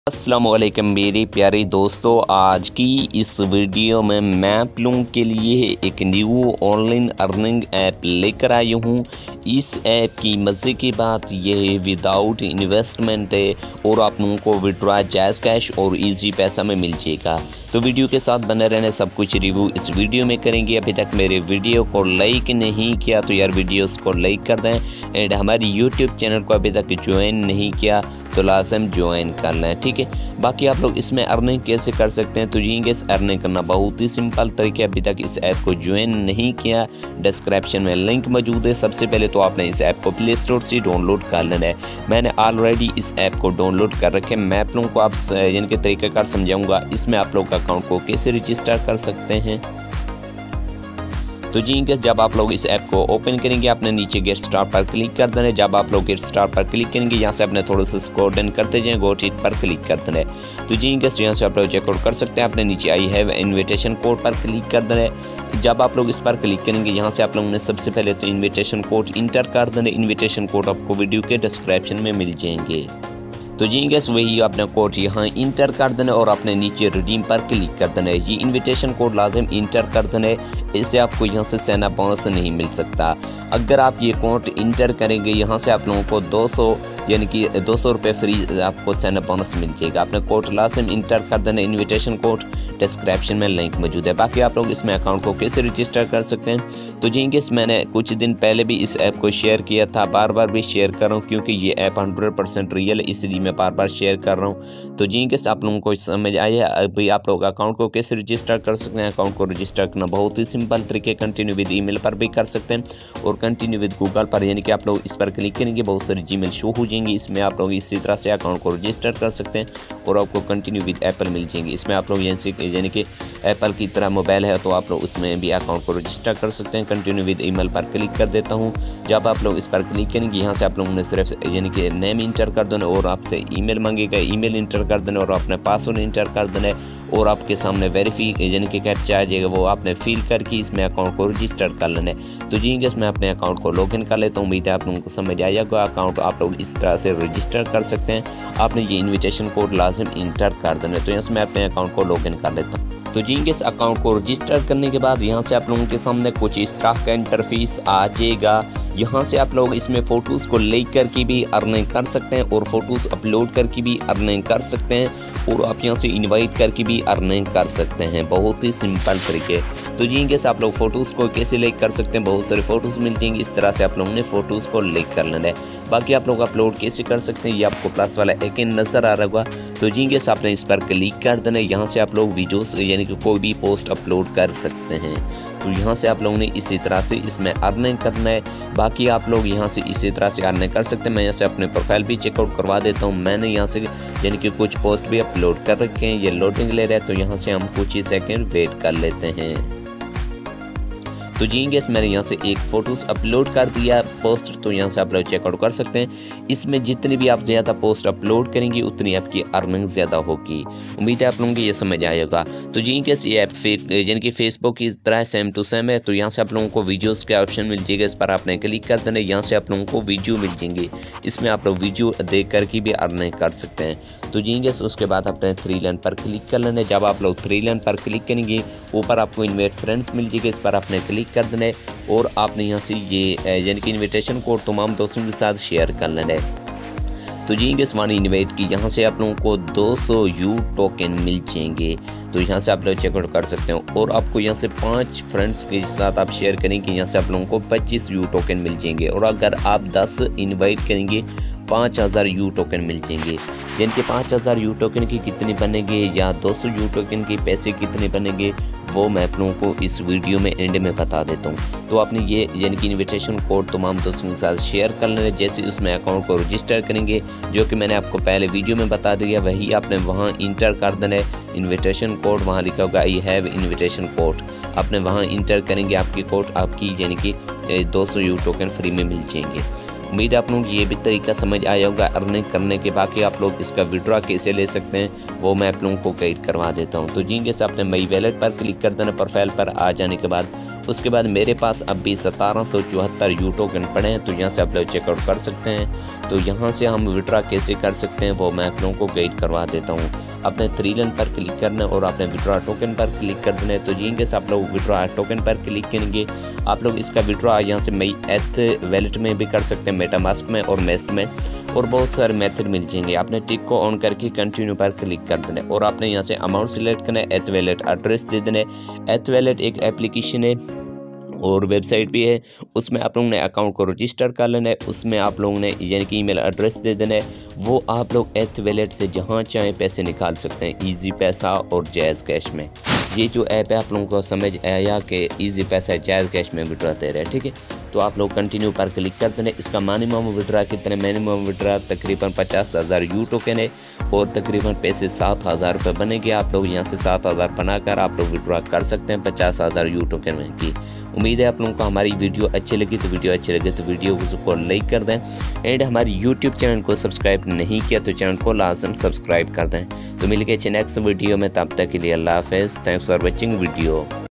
अस्सलामुअलैकुम मेरे प्यारे दोस्तों, आज की इस वीडियो में मैं आप लोगों के लिए एक न्यू ऑनलाइन अर्निंग ऐप लेकर आई हूँ। इस ऐप की मज़े की बात यह है विदाउट इन्वेस्टमेंट है और आप लोगों को विड्रॉ जायज़ कैश और इजी पैसा में मिल जाएगा। तो वीडियो के साथ बने रहने, सब कुछ रिव्यू इस वीडियो में करेंगे। अभी तक मेरे वीडियो को लाइक नहीं किया तो यार वीडियोस को लाइक कर दें एंड हमारे यूट्यूब चैनल को अभी तक ज्वाइन नहीं किया तो लाजम ज्वाइन कर लें, ठीक है। बाकी आप लोग इसमें अर्निंग कैसे कर सकते हैं, तो ये अर्निंग करना बहुत ही सिंपल तरीके। अभी तक इस ऐप को ज्वाइन नहीं किया, डिस्क्रिप्शन में लिंक मौजूद है। सबसे पहले तो आपने इस ऐप को प्ले स्टोर से डाउनलोड कर लेना है। मैंने ऑलरेडी इस ऐप को डाउनलोड कर रखे। मैं आप लोगों को आप यानी कि तरीक़ाकार समझाऊंगा इसमें आप लोग अकाउंट को कैसे रजिस्टर कर सकते हैं। तो जी जब आप लोग इस ऐप को ओपन करेंगे, आपने नीचे गेट स्टार्ट पर क्लिक कर देना है। जब आप लोग गेट स्टार्ट पर क्लिक करेंगे, यहाँ से अपने थोड़ा सा स्क्रॉल डाउन करते जाएं, गोट इट पर क्लिक कर देना है। तो जी यहाँ से आप लोग चेकआउट कर सकते हैं। आपने नीचे आई हैव इन्विटेशन कोड पर क्लिक कर देना है। जब आप लोग इस पर क्लिक करेंगे, यहाँ से आप लोगों ने सबसे पहले तो इन्विटेशन कोड इंटर कर देना है। इन्विटेशन कोड आपको वीडियो के डिस्क्रिप्शन में मिल जाएंगे। तो जी वही आपने कोड यहाँ इंटर कर देना और अपने नीचे रिडीम पर क्लिक कर देना है। ये इन्विटेशन कोड लाजिम इंटर कर देना है, इससे आपको यहाँ से सेना बोनस नहीं मिल सकता। अगर आप ये कोड इंटर करेंगे, यहाँ से आप लोगों को 200 यानी कि 200 रुपये फ्री आपको सेना बोनस मिल जाएगा। आपने कोड लाजिम इंटर कर देना। इन्विटेशन कोड डिस्क्रिप्शन में लिंक मौजूद है। बाकी आप लोग इसमें अकाउंट को कैसे रजिस्टर कर सकते हैं, तो जी मैंने कुछ दिन पहले भी इस ऐप को शेयर किया था, बार बार भी शेयर कर रहा हूँ क्योंकि ये ऐप 100% रियल है, इसलिए मैं बार बार शेयर कर रहा हूँ। तो जी आप लोगों को समझ आया अभी आप लोग अकाउंट को कैसे रजिस्टर कर सकते हैं। अकाउंट को रजिस्टर करना बहुत ही सिंपल तरीके, कंटिन्यू विद ईमेल पर भी कर सकते हैं और कंटिन्यू विद गूगल पर, यानी कि आप लोग इस पर क्लिक करेंगे बहुत सारी जीमेल शो हो जाएंगी। इसमें आप लोग इसी तरह से अकाउंट को रजिस्टर कर सकते हैं और आपको कंटिन्यू विद एप्पल मिल जाएंगे। इसमें आप लोग यानी कि एप्पल की तरह मोबाइल है तो आप लोग उसमें भी अकाउंट को रजिस्टर कर सकते हैं। कंटिन्यू विद ईमेल पर क्लिक कर देता हूँ। जब आप लोग इस पर क्लिक करेंगे, यहाँ से आप लोगों ने सिर्फ यानी कि नेम इंटर कर देना और आपसे ईमेल मांगेगा, ईमेल इंटर कर देना और अपने पासवर्ड इंटर कर देना और आपके सामने वेरीफाई यानी कि कैप्चा आ जाएगा, वो आपने फिल करके इसमें अकाउंट को रजिस्टर कर लेना है। तो जी मैं अपने अकाउंट को लॉगिन कर लेता हूँ। उम्मीद है आप लोगों को समझ आएगा। अकाउंट आप लोग इस तरह से रजिस्टर कर सकते हैं। आपने ये इन्विटेशन कोड लाजिम इंटर कर देना है। तो यहाँ से मैं अपने अकाउंट को लॉगिन कर लेता हूँ। तो जी इस अकाउंट को रजिस्टर करने के बाद यहाँ से आप लोगों के सामने कुछ इस तरह का इंटरफेस आ जाएगा। यहाँ से आप लोग इसमें फ़ोटोज़ को लाइक करके भी अर्निंग कर सकते हैं और फ़ोटोज़ अपलोड करके भी अर्निंग कर सकते हैं और आप यहाँ से इनवाइट करके भी अर्निंग कर सकते हैं। बहुत ही सिंपल तरीके। तो जी आप लोग फ़ोटोज़ को कैसे लाइक कर सकते हैं, बहुत सारे फ़ोटोज़ मिल जाएंगे। इस तरह से आप लोगों ने फ़ोटोज़ को लाइक कर लेना है। बाकी आप लोग अपलोड कैसे कर सकते हैं, ये आपको प्लस वाला आइकन नज़र आ रहा होगा। तो जी आपने इस पर क्लिक कर देना है। यहाँ से आप लोग वीडियोस यानी कि कोई भी पोस्ट अपलोड कर सकते हैं। तो यहाँ से आप लोगों ने इसी तरह से इसमें अर्निंग करना है। बाकी आप लोग यहाँ से इसी तरह से अर्निंग कर सकते हैं। मैं यहाँ से अपने प्रोफाइल भी चेकआउट करवा देता हूँ। मैंने यहाँ से यानी कि कुछ पोस्ट भी अपलोड कर रखे हैं। ये लोडिंग ले रहा है, तो यहाँ से हम कुछ ही सेकंड वेट कर लेते हैं। तो जी मैंने यहाँ से एक फ़ोटोज़ अपलोड कर दिया पोस्ट, तो यहाँ से आप लोग चेकआउट कर सकते हैं। इसमें जितनी भी आप ज़्यादा पोस्ट अपलोड करेंगे उतनी आपकी अर्निंग ज़्यादा होगी। उम्मीद है आप लोगों को ये समझ आएगा। तो जी ये ऐप यानी कि फेसबुक की तरह सेम टू सेम है। तो यहाँ से आप लोगों को वीडियोज़ का ऑप्शन मिल जाएगा, इस पर आपने क्लिक कर देना। यहाँ से आप लोगों को वीडियो मिल जाएंगे, इसमें आप लोग वीडियो देख करके भी अर्निंग कर सकते हैं। तो जी उसके बाद आपने 3 लाइन पर क्लिक कर लेना है। जब आप लोग 3 लाइन पर क्लिक करेंगे, ऊपर आपको इनवाइट फ्रेंड्स मिल जाएगा, इस पर आपने क्लिक कर देना है और आपने यहाँ से ये यानी कि इन्विटेशन कोड तमाम दोस्तों के साथ शेयर कर लेना है। तो जी वाणी इन्वाइट की यहाँ से आप लोगों को 200 यू टोकन मिल जाएंगे। तो यहाँ से आप लोग चेकआउट कर सकते हैं और आपको यहाँ से 5 फ्रेंड्स के साथ आप शेयर करेंगे, यहाँ से आप लोगों को 25 यू टोकन मिल जाएंगे और अगर आप 10 इन्वाइट करेंगे 5000 यू टोकन मिल जाएंगे। यानी कि 5000 यू टोकन की कितने बनेंगे या 200 यू टोकन के पैसे कितने बनेंगे, वो मैं आप लोगों को इस वीडियो में एंड में बता देता हूँ। तो आपने ये यानी कि इन्विटेशन कोड तमाम दोस्तों के साथ शेयर कर लेना। जैसे उसमें अकाउंट को रजिस्टर करेंगे, जो कि मैंने आपको पहले वीडियो में बता दिया, वही आपने वहाँ इंटर कर देना है। इन्विटेशन कोड वहाँ लिखा होगा आई हैव इन्विटेशन कोड, आपने वहाँ इंटर करेंगे, आपकी कोड आपकी यानी कि 200 यू टोकन फ्री में मिल जाएंगे। उम्मीद है आप लोगों को ये भी तरीका समझ आया होगा अर्निंग करने के। बाकी आप लोग इसका विड्रॉ कैसे ले सकते हैं वो मैं आप लोगों को गाइड करवा देता हूँ। तो जी जैसे आपने मई वैलेट पर क्लिक कर देना प्रोफाइल पर आ जाने के बाद, उसके बाद मेरे पास अभी 1774 यू टोकन पड़े हैं, तो यहाँ से आप लोग चेकआउट कर सकते हैं। तो यहाँ से हम विड्रॉ कैसे कर सकते हैं वो मैं आप लोगों को गाइड करवा देता हूँ। अपने 3 लाइन पर क्लिक करना है और आपने विड्रॉ टोकन पर क्लिक कर देना है। तो जी जैसे आप लोग विड्रॉ टोकन पर क्लिक करेंगे, आप लोग इसका विड्रॉ यहाँ से मई एथ वैलेट में भी कर सकते हैं, मेटामास्क में और मेस्ट में, और बहुत सारे मेथड मिल जाएंगे। आपने टिक को ऑन करके कंटिन्यू पर क्लिक कर देना है और आपने यहाँ से अमाउंट सिलेक्ट करना है, एथ वैलेट एड्रेस दे देना है। एथ वैलेट एक एप्लीकेशन है और वेबसाइट भी है, उसमें आप लोगों ने अकाउंट को रजिस्टर कर लेना है। उसमें आप लोगों ने यानी कि ईमेल एड्रेस दे देना है। वो आप लोग एथ वैलेट से जहाँ चाहें पैसे निकाल सकते हैं, इजी पैसा और जैज़ कैश में। ये जो ऐप है आप लोगों को समझ आया कि इजी पैसा जैज़ कैश में विड्रॉ दे रहे हैं, ठीक है। तो आप लोग कंटिन्यू पर क्लिक कर देना। इसका मिनिमम विड्रॉ कितने, मिनिमम विड्रॉ तकरीबन 50,000 यू टोकन है और तकरीबन पैसे 7,000 रुपये बनेंगे। आप लोग यहाँ से 7,000 बनाकर आप लोग विड्रॉ कर सकते हैं 50,000 यू टोकन में की। उम्मीद है आप लोगों को हमारी वीडियो अच्छी लगी, तो वीडियो को लाइक कर दें एंड हमारी यूट्यूब चैनल को सब्सक्राइब नहीं किया तो चैनल को लाजम सब्सक्राइब कर दें। तो मिलके नेक्स्ट वीडियो में, तब तक के लिए अल्लाह हाफ़िज़। Thanks for watching video.